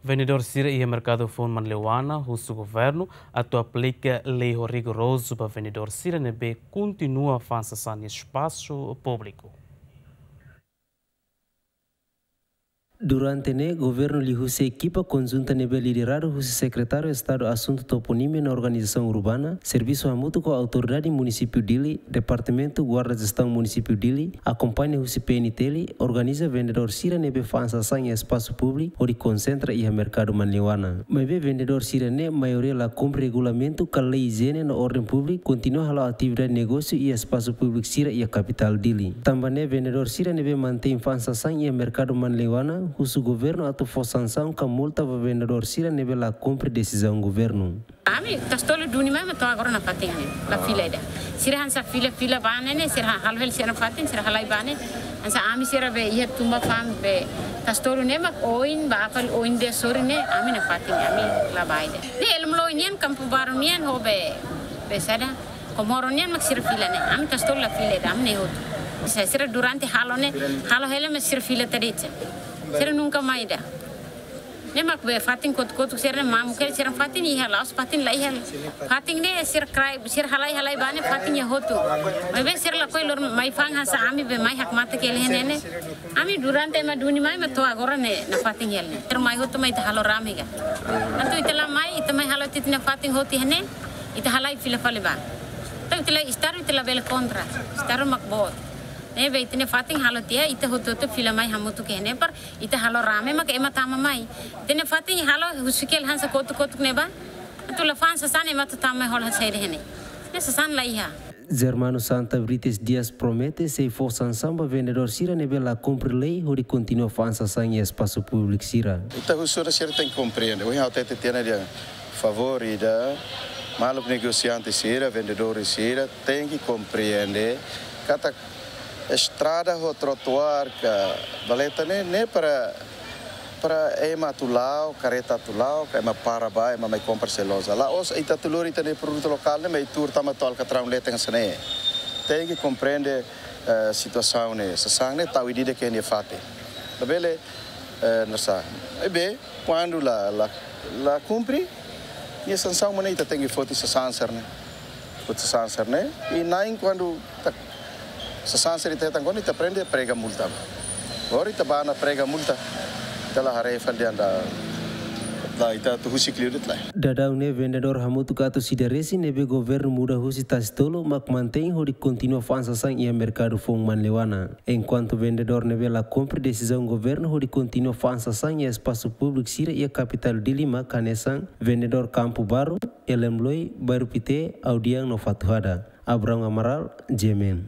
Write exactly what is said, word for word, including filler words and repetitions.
Vendedor Sira e mercado fundo manleuana, o governo atu aplica lei rigoroso para vendedor Sira nebe continua avançando no espaço público. Durante o governo lhe equipa conjunta nebe liderado o secretário de Estado Assunto Toponímio na Organização Urbana, Serviço Amuto com a Autoridade Município Dili, Departamento Guarda Gestão Município Dili, acompanha o P N T L, organiza vendedor Sira nebe fansa em espaço público, onde concentra e a mercado manleuana. Mas vendedor Sira ne maioria la cumpre regulamento com a lei higiene na ordem pública, continua a atividade de negócio e espaço público Sira e a capital Dili. Também vendedor Sira nebe mantém fansa e a mercado manleuana, o governo atu sanção com multa para vendedor Sira nebe la cumpre decisão governo. Ami tastolo duni mama to agora na patinha la fila ida. Sira hansa fila fila bane ne sira halvel sira patin sira halai bane. Hansa ami sira be ia tumba fam be tastolo ne mak oin ba apal oin de sori ne ami na patinha ami la baide. Ne elmlo inian kampu baru nian ho be be sada komoro nian mak sira fila ne ami tastolo la fila ida ami ne ho. Saya sira durante halo ne halo hele me sira fila tadice. Sira nunca mais ida. Nemak be fatin kot kot sira mamu kel sira fatin iha laos fatin lai hal. Fatin ne sira krai sira halai halai bane fatin ya hotu. Be sira la koi lor mai fang hasa ami be mai hak mate kel hene. Ami durante ma duni mai ma to agora ne na fatin hel ne. Sira mai hotu mai ta halo ramiga. Antu itala mai ita mai halo tit na fatin hoti hene. Ita halai fila fale ba. Tu itala istaru itala bel kontra. Istaru makbot. Ne be itne fating halo tia ita hoto to fila mai hamutu ke ne par ita halo rame mak ema tama mai tene fating halo husikel hansa kotu kotu ne ba to la fansa sane ema tama hol hasaide hene ne san laiha. Germano Santa Brites Dias promete se for samba vendedor Sira nebe la cumpre lei hori continua fansa sang espaço público Sira. Ita husura Sira tem que compreender. O até tem de favor ida maluco negociante Sira, vendedor Sira tem que compreender kata estrada ou trotuar que valeta nem nem para para ema tulau careta tulau que ema para vai ema mai compra celosa lá os ita tulur ita de produto local nem mai tur tama tol que traum leteng sene tem que compreender a situação né sasang né tau idide que ne fate bele nasa ebe quando la la la cumpri e sanção mana ita tem que foto sasanser né foto sasanser né e nain quando Sesanser ita tangkon ita prende prega multa. Ora ita bana prega multa. Ita la harefal dia anda la ita tu husi kliudet la. Dadau ne vendedor hamutu kato sideresi nebe governo muda husi tastolo mak mantém hori continua fansa sang ia mercado fong manleuana. Enquanto vendedor nebe la compre decisão governo hori continua fansa sang ia espaço público Sira ia capital Dili mak kanesang vendedor Campo Baru, Elemloi, Baru Pite, Audiang no Fatuhada. Abraham Amaral, Jemen.